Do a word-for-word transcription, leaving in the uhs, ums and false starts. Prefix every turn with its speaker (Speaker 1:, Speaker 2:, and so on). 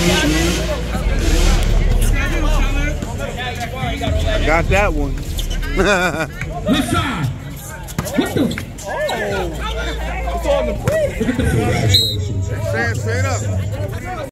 Speaker 1: Got that one.
Speaker 2: Left side. What the? Oh. It's on the plate. Look at the
Speaker 1: Stand straight up.